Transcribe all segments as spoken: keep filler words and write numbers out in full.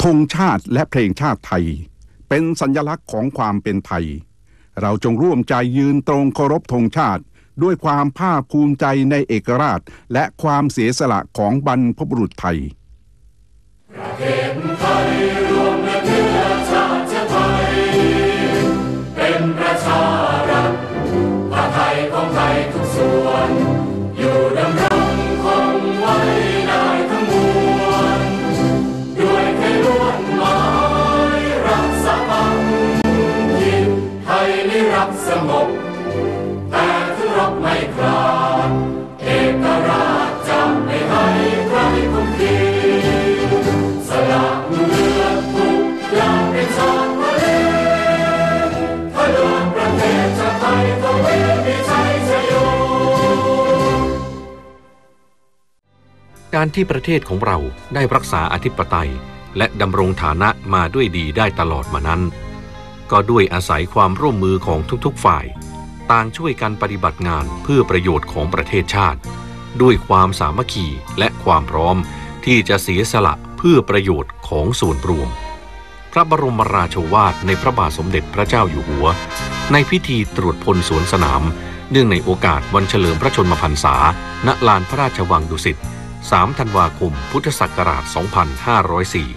งชาติและเพลงชาติไทยเป็นสัญลักษณ์ของความเป็นไทยเราจงร่วมใจยืนตรงเคารพธงชาติด้วยความภาคภูมิใจในเอกราชและความเสียสละของบรรพบุรุษไทยประเทศไทยรวมและเนื้อชาติไทยเป็นประชารัฐผ้าไทยของไทยทุกส่วนอยู่ดำรงคงไว้ได้ทั้งมวลด้วยแค่ล้วนหมายรักษาพันธินไทยนิรักสงบแต่ถึงรบไม่กล้าเอกราชจะไม่ให้ใครคุมขีสละเลือดทุกอย่างเป็นชาติทะเลถ้าเดินประเทศชาติไทยก็ไม่มีชัยชโยการที่ประเทศของเราได้รักษาอธิปไตยและดำรงฐานะมาด้วยดีได้ตลอดมานั้นก็ด้วยอาศัยความร่วมมือของทุกๆฝ่ายต่างช่วยกันปฏิบัติงานเพื่อประโยชน์ของประเทศชาติด้วยความสามัคคีและความพร้อมที่จะเสียสละเพื่อประโยชน์ของส่วนรวมพระบรมราโชวาทในพระบาทสมเด็จพระเจ้าอยู่หัวในพิธีตรวจพลสวนสนามเนื่องในโอกาสวันเฉลิมพระชนมพรรษาณลานพระราชวังดุสิตสามธันวาคมพุทธศักราชสองพันห้าร้อยสี่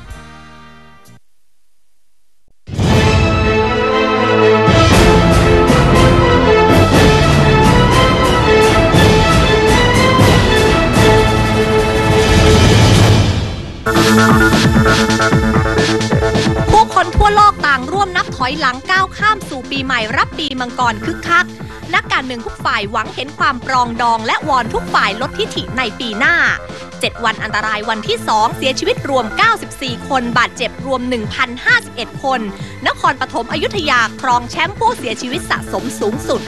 ผู้คนทั่วโลกต่างร่วมนับถอยหลังก้าวข้ามสู่ปีใหม่รับปีมังกรคึกคักนักการเมืองทุกฝ่ายหวังเห็นความปรองดองและวอนทุกฝ่ายลดทิฐิในปีหน้าเจ็ดวันอันตรายวันที่สองเสียชีวิตรวมเก้าสิบสี่คนบาดเจ็บรวม หนึ่งพันห้าสิบเอ็ด คนนครปฐมอยุธยาครองแชมป์ผู้เสียชีวิตสะสมสูงสุด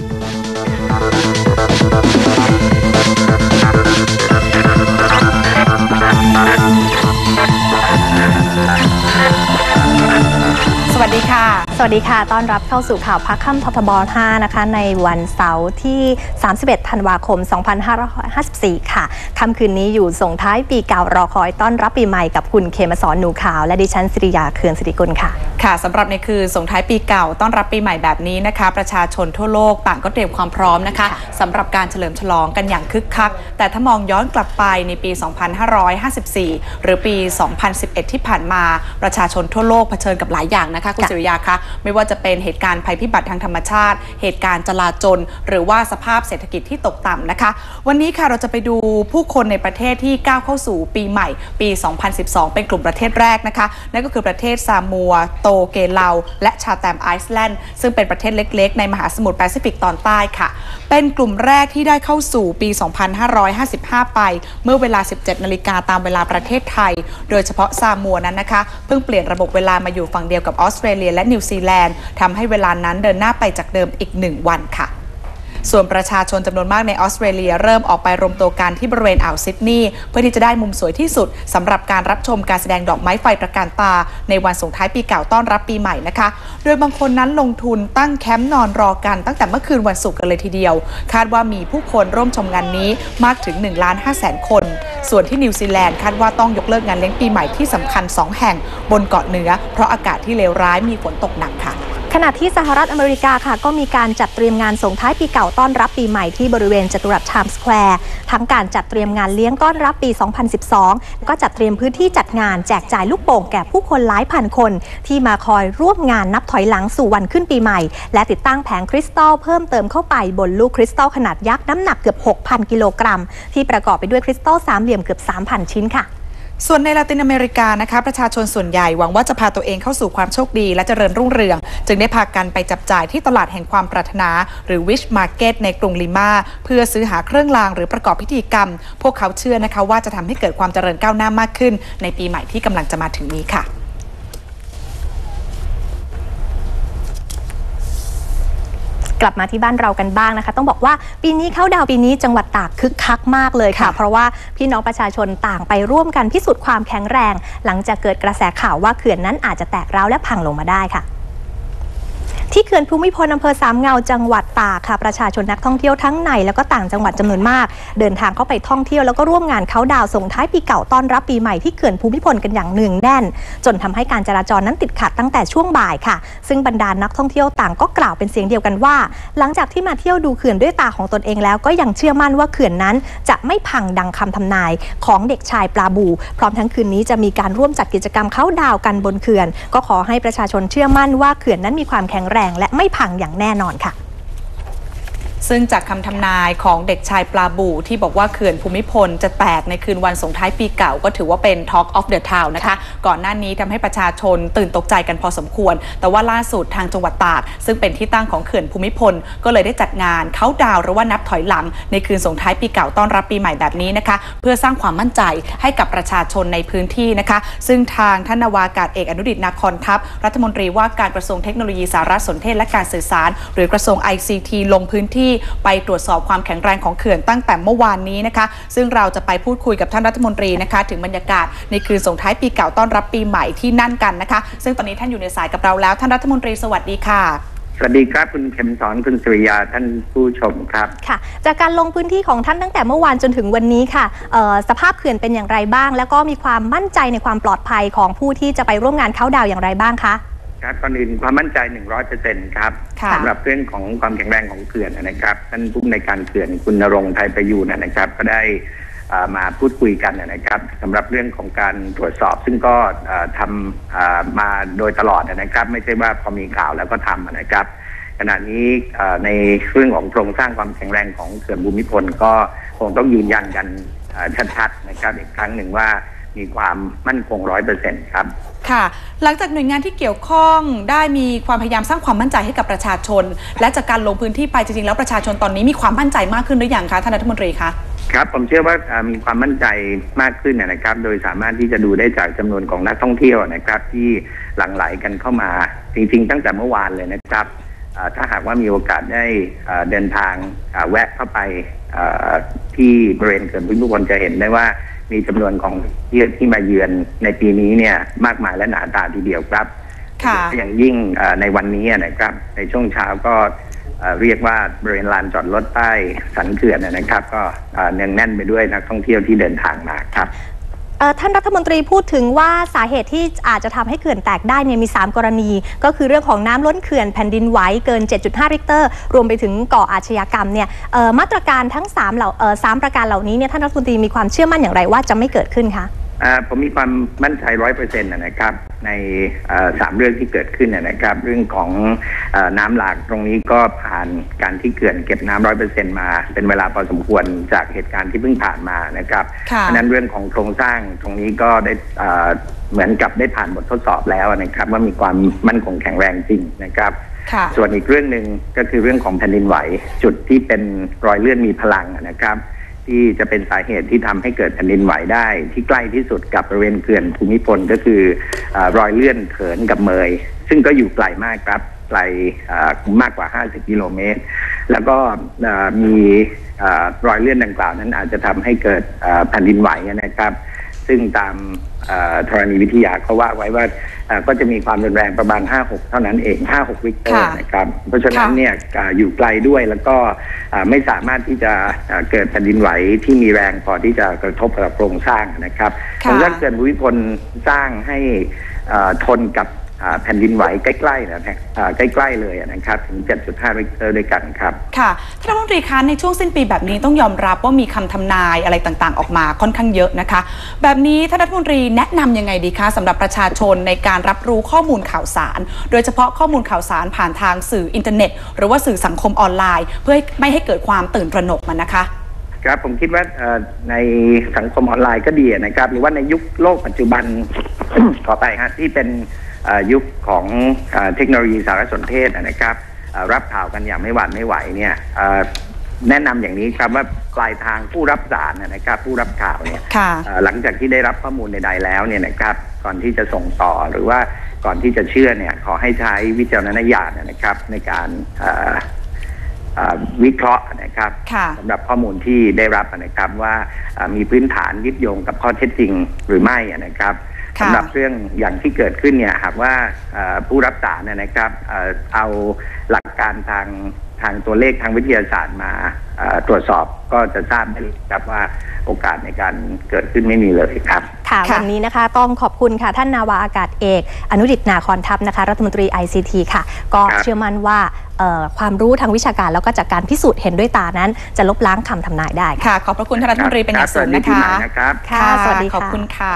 สวัสดีค่ะสวัสดีค่ะต้อนรับเข้าสู่ข่าวพักค่ำททบห้านะคะในวันเสาร์ที่สามสิบเอ็ดธันวาคมสองพันห้าร้อยห้าสิบสี่ค่ะค่ำคืนนี้อยู่ส่งท้ายปีเก่ารอคอยต้อนรับปีใหม่กับคุณเขมสรหนูขาวและดิฉันศิริยาเคืองศิริกุลค่ะค่ะสำหรับในคืนส่งท้ายปีเก่าต้อนรับปีใหม่แบบนี้นะคะประชาชนทั่วโลกต่างก็เตรียมความพร้อมนะคะสำหรับการเฉลิมฉลองกันอย่างคึกคักแต่ถ้ามองย้อนกลับไปในปีสองพันห้าร้อยห้าสิบสี่หรือปีสองพันสิบเอ็ดที่ผ่านมาประชาชนทั่วโลกเผชิญกับหลายอย่างนะคะคุณศิริยาคะไม่ว่าจะเป็นเหตุการณ์ภัยพิบัติทางธรรมชาติเหตุการณ์จลาจลหรือว่าสภาพเศรษฐกิจที่ตกต่ำนะคะวันนี้ค่ะเราจะไปดูผู้คนในประเทศที่ก้าวเข้าสู่ปีใหม่ปีสองพันสิบสองเป็นกลุ่มประเทศแรกนะคะนั่นก็คือประเทศซามัวโตเกเลาและชาแตมไอซ์แลนด์ซึ่งเป็นประเทศเล็กๆในมหาสมุทรแปซิฟิกตอนใต้ค่ะเป็นกลุ่มแรกที่ได้เข้าสู่ปีสองพันห้าร้อยห้าสิบห้าไปเมื่อเวลา สิบเจ็ดนาฬิกาตามเวลาประเทศไทยโดยเฉพาะซามัวนั้นนะคะเพิ่งเปลี่ยนระบบเวลามาอยู่ฝั่งเดียวกับออสเตรเลียและนิวซีแลนด์ทำให้เวลานั้นเดินหน้าไปจากเดิมอีกหนึ่งวันค่ะส่วนประชาชนจำนวนมากในออสเตรเลียเริ่มออกไปรวมตัวกันที่บริเวณอ่าวซิดนีย์เพื่อที่จะได้มุมสวยที่สุดสำหรับการรับชมการแสดงดอกไม้ไฟตระการตาในวันส่งท้ายปีเก่าต้อนรับปีใหม่นะคะโดยบางคนนั้นลงทุนตั้งแคมป์นอนรอกันตั้งแต่เมื่อคืนวันศุกร์กันเลยทีเดียวคาดว่ามีผู้คนร่วมชมงานนี้มากถึง หนึ่งล้านห้าแสน คนส่วนที่นิวซีแลนด์คาดว่าต้องยกเลิกงานเลี้ยงปีใหม่ที่สำคัญสองแห่งบนเกาะเหนือเพราะอากาศที่เลวร้ายมีฝนตกหนักค่ะขณะที่สหรัฐอเมริกาค่ะก็มีการจัดเตรียมงานส่งท้ายปีเก่าต้อนรับปีใหม่ที่บริเวณจัตุรัสไทม์สแควร์ทั้งการจัดเตรียมงานเลี้ยงต้อนรับปีสองพันสิบสองก็จัดเตรียมพื้นที่จัดงานแจกจ่ายลูกโป่งแก่ผู้คนหลายพันคนที่มาคอยร่วมงานนับถอยหลังสู่วันขึ้นปีใหม่และติดตั้งแผงคริสตัลเพิ่มเติมเข้าไปบนลูกคริสตัลขนาดยักษ์น้ำหนักเกือบ หกพัน กิโลกรัมที่ประกอบไปด้วยคริสตัลสามเหลี่ยมเกือบ สามพัน ชิ้นค่ะส่วนในลาตินอเมริกานะคะประชาชนส่วนใหญ่หวังว่าจะพาตัวเองเข้าสู่ความโชคดีและเจริญรุ่งเรืองจึงได้พากันไปจับจ่ายที่ตลาดแห่งความปรารถนาหรือวิชมาร์เก็ตในกรุงลิมาเพื่อซื้อหาเครื่องรางหรือประกอบพิธีกรรมพวกเขาเชื่อนะคะว่าจะทำให้เกิดความเจริญก้าวหน้ามากขึ้นในปีใหม่ที่กำลังจะมาถึงนี้ค่ะกลับมาที่บ้านเรากันบ้างนะคะต้องบอกว่าปีนี้เข้าดาวปีนี้จังหวัดตากคึกคักมากเลยค่ะเพราะว่าพี่น้องประชาชนต่างไปร่วมกันพิสูจน์ความแข็งแรงหลังจากเกิดกระแสข่าวว่าเขื่อนนั้นอาจจะแตกร้าวและพังลงมาได้ค่ะที่เขื่อนภูมิพลอำเภอสามเงาจังหวัดตากค่ะประชาชนนักท่องเที่ยวทั้งในแล้วก็ต่างจังหวัดจำนวนมากเดินทางเข้าไปท่องเที่ยวแล้วก็ร่วมงานเค้าดาวน์ส่งท้ายปีเก่าต้อนรับปีใหม่ที่เขื่อนภูมิพลกันอย่างเนืองแน่นจนทำให้การจราจรนั้นติดขัดตั้งแต่ช่วงบ่ายค่ะซึ่งบรรดานักท่องเที่ยวต่างก็กล่าวเป็นเสียงเดียวกันว่าหลังจากที่มาเที่ยวดูเขื่อนด้วยตาของตนเองแล้วก็ยังเชื่อมั่นว่าเขื่อนนั้นจะไม่พังดังคำทำนายของเด็กชายปลาบูพร้อมทั้งคืนนี้จะมีการร่วมจัดกิจกรรมเค้าดาวน์กันบนเขื่อนก็ขอให้ประชาชนเชื่อมั่นว่าเขื่อนนั้นมีความแข็งแรงและไม่พังอย่างแน่นอนค่ะซึ่งจากคำทำนายของเด็กชายปลาบูที่บอกว่าเขื่อนภูมิพลจะแตกในคืนวันส่งท้ายปีเก่าก็ถือว่าเป็น Talk of the Town นะคะก่อนหน้านี้ทำให้ประชาชนตื่นตกใจกันพอสมควรแต่ว่าล่าสุดทางจังหวัดตากซึ่งเป็นที่ตั้งของเขื่อนภูมิพลก็เลยได้จัดงานเค้าดาวน์หรือว่านับถอยหลังในคืนส่งท้ายปีเก่าต้อนรับปีใหม่แบบนี้นะคะเพื่อสร้างความมั่นใจให้กับประชาชนในพื้นที่นะคะซึ่งทางท่านนาวากาศเอกอนุดิษฐ์นาคอนทัพรัฐมนตรีว่าการกระทรวงเทคโนโลยีสารสนเทศและการสื่อสารหรือกระทรวง ไอ ซี ที ลงพื้นที่ไปตรวจสอบความแข็งแรงของเขื่อนตั้งแต่เมื่อวานนี้นะคะซึ่งเราจะไปพูดคุยกับท่านรัฐมนตรีนะคะถึงบรรยากาศในคืนส่งท้ายปีเก่าต้อนรับปีใหม่ที่นั่นกันนะคะซึ่งตอนนี้ท่านอยู่ในสายกับเราแล้วท่านรัฐมนตรีสวัสดีค่ะสวัสดีครับคุณเข็มสอนคุณสุริยาท่านผู้ชมครับค่ะจากการลงพื้นที่ของท่านตั้งแต่เมื่อวานจนถึงวันนี้ค่ะสภาพเขื่อนเป็นอย่างไรบ้างแล้วก็มีความมั่นใจในความปลอดภัยของผู้ที่จะไปร่วมงานเค้าดาวน์อย่างไรบ้างคะครับก่อนอื่นความมั่นใจ หนึ่งร้อยเปอร์เซ็นต์ ครับสำหรับเรื่องของความแข็งแรงของเขื่อนนะครับท่านผู้ในการเขื่อนคุณณรงค์ไทยประยูรนะครับก็ได้มาพูดคุยกันนะครับสำหรับเรื่องของการตรวจสอบซึ่งก็ทำมาโดยตลอดนะครับไม่ใช่ว่าพอมีข่าวแล้วก็ทำนะครับขณะนี้ในเรื่องของโครงสร้างความแข็งแรงของเขื่อนภูมิพลก็คงต้องยืนยันกันชัดๆนะครับอีกครั้งหนึ่งว่ามีความมั่นคง ร้อยเปอร์เซ็นต์ ครับค่ะหลังจากหน่วยงานที่เกี่ยวข้องได้มีความพยายามสร้างความมั่นใจให้กับประชาชนและจากการลงพื้นที่ไปจริงๆแล้วประชาชนตอนนี้มีความมั่นใจมากขึ้นหรือยังคะท่านรัฐมนตรีคะครับผมเชื่อว่ามีความมั่นใจมากขึ้นนะครับโดยสามารถที่จะดูได้จากจำนวนของนักท่องเที่ยวนะครับที่หลั่งไหลกันเข้ามาจริงๆตั้งแต่เมื่อวานเลยนะครับถ้าหากว่ามีโอกาสได้เดินทางแวะเข้าไปที่บริเวณเขื่อนภูมิพลจะเห็นได้ว่ามีจำนวนของที่ที่มาเยือนในปีนี้เนี่ยมากมายและหนาตาทีเดียวครับอย่างยิ่งในวันนี้นะครับในช่วงเช้าก็เรียกว่าบริเวณลานจอดรถใต้สันเขื่อนนะครับก็เนืองแน่นไปด้วยนักท่องเที่ยวที่เดินทางมาครับท่านรัฐมนตรีพูดถึงว่าสาเหตุที่อาจจะทำให้เขื่อนแตกได้เนี่ยมีสามกรณีก็คือเรื่องของน้ำล้นเขื่อนแผ่นดินไหวเกิน เจ็ดจุดห้า ริกเตอร์รวมไปถึงก่ออาชญากรรมเนี่ยมาตรการทั้งสามเหล่าสามประการเหล่านี้เนี่ยท่านรัฐมนตรีมีความเชื่อมั่นอย่างไรว่าจะไม่เกิดขึ้นคะผมมีความมั่นใจร้อยเปอร์เซ็นต์นะครับในสามเรื่องที่เกิดขึ้นนะครับเรื่องของน้ำหลากตรงนี้ก็ผ่านการที่เขื่อนเก็บน้ำร้อยเปอร์เซ็นต์มาเป็นเวลาพอสมควรจากเหตุการณ์ที่เพิ่งผ่านมานะครับเพราะนั้นเรื่องของโครงสร้างตรงนี้ก็ได้เหมือนกับได้ผ่านบททดสอบแล้วนะครับว่ามีความมั่นคงแข็งแรงจริงนะครับส่วนอีกเรื่องหนึ่งก็คือเรื่องของแผ่นดินไหวจุดที่เป็นรอยเลื่อนมีพลังนะครับที่จะเป็นสาเหตุที่ทำให้เกิดแผ่นดินไหวได้ที่ใกล้ที่สุดกับบริเวณเขื่อนภูมิพลก็คือรอยเลื่อนเขินกับเมยซึ่งก็อยู่ไกลมากครับไกลมากกว่าห้าสิบกิโลเมตรแล้วก็มีรอยเลื่อนดังกล่าวนั้นอาจจะทำให้เกิดแผ่นดินไหวนะครับซึ่งตามธรณีวิทยาเขาว่าไว้ว่าก็จะมีความรุนแรงประมาณ ห้าหก เท่านั้นเอง ห้าหก ริกเตอร์นะครับเพราะฉะนั้นเนี่ยอยู่ไกลด้วยแล้วก็ไม่สามารถที่จะเกิดแผ่นดินไหวที่มีแรงพอที่จะกระทบกับโครงสร้างนะครับโครงสร้างเขื่อนภูมิพลสร้างให้ทนกับแผ่นดินไหวใกล้ๆนะใกล้ๆเลยนะครับถึง เจ็ดจุดห้า ริกเตอร์ด้วยกันครับค่ะท่านรัฐมนตรีคะในช่วงสิ้นปีแบบนี้ต้องยอมรับว่ามีคำทำนายอะไรต่างๆออกมาค่อนข้างเยอะนะคะแบบนี้ท่านรัฐมนตรีแนะนำยังไงดีคะสำหรับประชาชนในการรับรู้ข้อมูลข่าวสารโดยเฉพาะข้อมูลข่าวสารผ่านทางสื่ออินเทอร์เน็ตหรือว่าสื่อสังคมออนไลน์เพื่อไม่ให้เกิดความตื่นตระหนกมันนะคะครับผมคิดว่าในสังคมออนไลน์ก็ดีนะครับหรือว่าในยุคโลกปัจจุบัน ขอไปฮะที่เป็นยุคของเทคโนโลยีสารสนเทศนะครับรับข่าวกันอย่างไม่หวั่นไม่ไหวเนี่ยแนะนำอย่างนี้ครับว่าปลายทางผู้รับสารนะครับผู้รับข่าวเนี่ยหลังจากที่ได้รับข้อมูลใดๆแล้วเนี่ยนะครับก่อนที่จะส่งต่อหรือว่าก่อนที่จะเชื่อเนี่ยขอให้ใช้วิจารณญาณนะครับในการวิเคราะห์นะครับสำหรับข้อมูลที่ได้รับนะครับว่ามีพื้นฐานยึดโยงกับข้อเท็จจริงหรือไม่นะครับสำหรับเรื่องอย่างที่เกิดขึ้นเนี่ยหากว่าผู้รับสารนะครับเอาหลักการทางทางตัวเลขทางวิทยาศาสตร์มาตรวจสอบก็จะทราบได้ครับว่าโอกาสในการเกิดขึ้นไม่มีเลยครับค่ะวันนี้นะคะต้องขอบคุณค่ะท่านนาวาอากาศเอกอนุดิษฐ์นาคอนทัพนะคะรัฐมนตรี ไอ ซี ที ค่ะก็เชื่อมั่นว่าความรู้ทางวิชาการแล้วก็จากการพิสูจน์เห็นด้วยตานั้นจะลบล้างคำทำนายได้ค่ะขอบพระคุณท่านรัฐมนตรีเป็นอย่างสูงนะคะค่ะสวัสดีค่ะขอบคุณค่ะ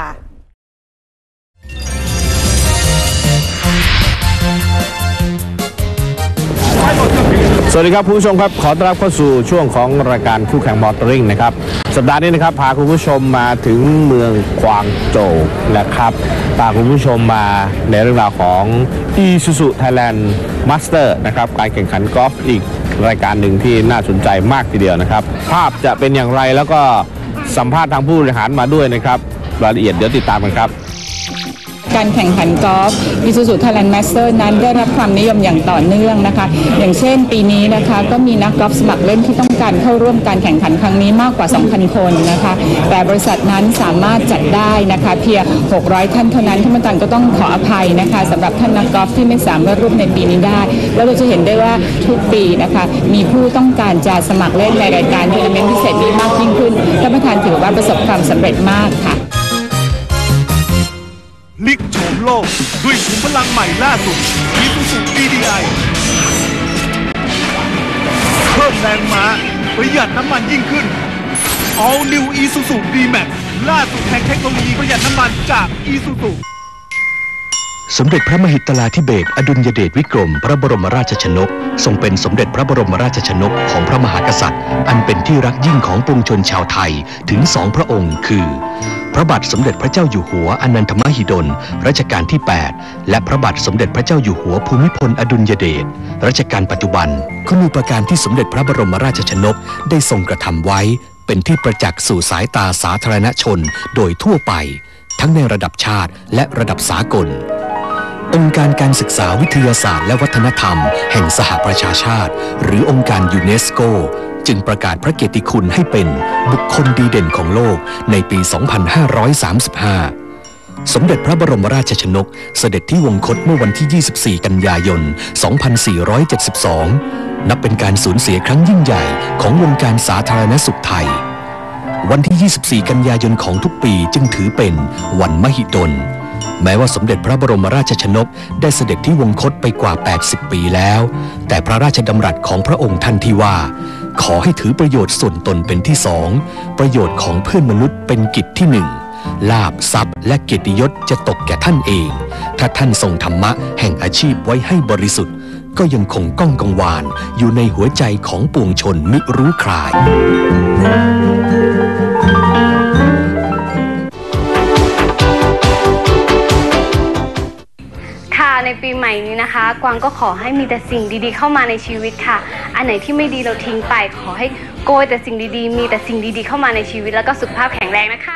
สวัสดีครับคุณผู้ชมครับขอต้อนรับเข้าสู่ช่วงของรายการคู่แข่งมอเตอร์ริงนะครับสัปดาห์นี้นะครับพาคุณผู้ชมมาถึงเมืองกวางโจวนะครับพาคุณผู้ชมมาในเรื่องราวของ Isuzu Thailand Master นะครับการแข่งขันกอล์ฟอีกรายการหนึ่งที่น่าสนใจมากทีเดียวนะครับภาพจะเป็นอย่างไรแล้วก็สัมภาษณ์ทางผู้บริหารมาด้วยนะครับรายละเอียดเดี๋ยวติดตามกันครับการแข่งขันกอล์ฟ Isuzu Thailand Master นั้นได้รับความนิยมอย่างต่อเนื่องนะคะอย่างเช่นปีนี้นะคะก็มีนักกอล์ฟสมัครเล่นที่ต้องการเข้าร่วมการแข่งขันครั้งนี้มากกว่า สองพัน คนนะคะแต่บริษัทนั้นสามารถจัดได้นะคะเพียงหกร้อยท่านเท่านั้นท่านประธานก็ต้องขออภัยนะคะสำหรับท่านนักกอล์ฟที่ไม่สามารถร่วมในปีนี้ได้แล้วเราจะเห็นได้ว่าทุกปีนะคะมีผู้ต้องการจะสมัครเล่นในรายการทัวร์นาเมนต์พิเศษนี้มากยิ่งขึ้นท่านประธานถือว่าประสบความสำเร็จมากค่ะพลิกโฉมโลกด้วยขุมพลังใหม่ล่าสุด Isuzu ดี ดี ไอ เพิ่มแรงม้าประหยัดน้ำมันยิ่งขึ้น All New Isuzu D-Max ล่าสุดแห่งเทคโนโลยีประหยัดน้ำมันจาก Isuzu สมเด็จพระมหิตลาธิเบศรอดุลยเดชวิกรมพระบรมราชชนกทรงเป็นสมเด็จพระบรมราชชนกของพระมหากษัตริย์อันเป็นที่รักยิ่งของปวงชนชาวไทยถึงสองพระองค์คือพระบาทสมเด็จพระเจ้าอยู่หัวอนันทมหิดลรัชกาลที่แปดและพระบาทสมเด็จพระเจ้าอยู่หัวภูมิพลอดุลยเดชรัชกาลปัจจุบันคุณูปการที่สมเด็จพระบรมราชชนกได้ทรงกระทำไว้เป็นที่ประจักษ์สู่สายตาสาธารณชนโดยทั่วไปทั้งในระดับชาติและระดับสากลองค์การการศึกษาวิทยาศาสตร์และวัฒนธรรมแห่งสหประชาชาติหรือองค์การยูเนสโกจึงประกาศพระเกียรติคุณให้เป็นบุคคลดีเด่นของโลกในปี สองพันห้าร้อยสามสิบห้า สมเด็จพระบรมราชชนกเสด็จที่วงคตเมื่อวันที่ ยี่สิบสี่ กันยายน สองพันสี่ร้อยเจ็ดสิบสอง นับเป็นการสูญเสียครั้งยิ่งใหญ่ของวงการสาธารณสุขไทยวันที่ ยี่สิบสี่ กันยายนของทุกปีจึงถือเป็นวันมหิดลแม้ว่าสมเด็จพระบรมราชชนกได้เสด็จที่วงคตไปกว่า แปดสิบ ปีแล้วแต่พระราชดำรัสของพระองค์ท่านที่ว่าขอให้ถือประโยชน์ส่วนตนเป็นที่สองประโยชน์ของเพื่อนมนุษย์เป็นกิจที่หนึ่งลาภทรัพย์และเกียรติยศจะตกแก่ท่านเองถ้าท่านทรงธรรมะแห่งอาชีพไว้ให้บริสุทธิ์ก็ยังคงก้องกังวานอยู่ในหัวใจของปวงชนมิรู้คลายในปีใหม่นี้นะคะกวางก็ขอให้มีแต่สิ่งดีๆเข้ามาในชีวิตค่ะอันไหนที่ไม่ดีเราทิ้งไปขอให้โกยแต่สิ่งดีๆมีแต่สิ่งดีๆเข้ามาในชีวิตแล้วก็สุขภาพแข็งแรงนะคะ